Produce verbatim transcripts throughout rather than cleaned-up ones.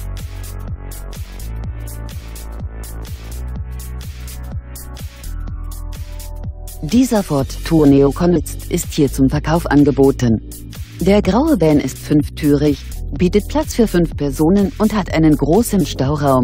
Dieser Ford Tourneo Connext ist hier zum Verkauf angeboten. Der graue Van ist fünftürig, bietet Platz für fünf Personen und hat einen großen Stauraum.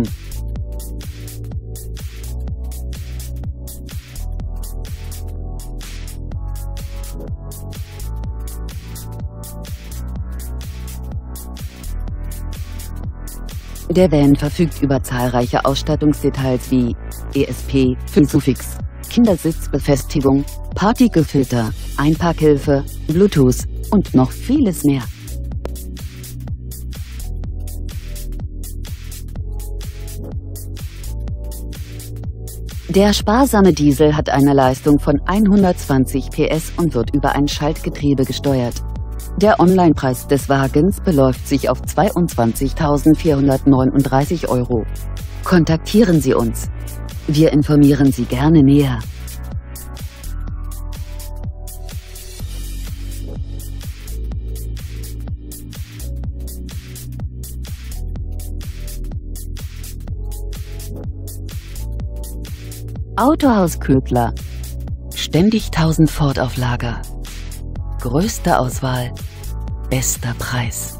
Der Van verfügt über zahlreiche Ausstattungsdetails wie E S P, Isofix, Kindersitzbefestigung, Partikelfilter, Einparkhilfe, Bluetooth und noch vieles mehr. Der sparsame Diesel hat eine Leistung von hundertzwanzig P S und wird über ein Schaltgetriebe gesteuert. Der Onlinepreis des Wagens beläuft sich auf zweiundzwanzigtausendvierhundertneununddreißig Euro. Kontaktieren Sie uns. Wir informieren Sie gerne näher. Autohaus Ködler. Ständig tausend Ford auf Lager. Größte Auswahl, bester Preis.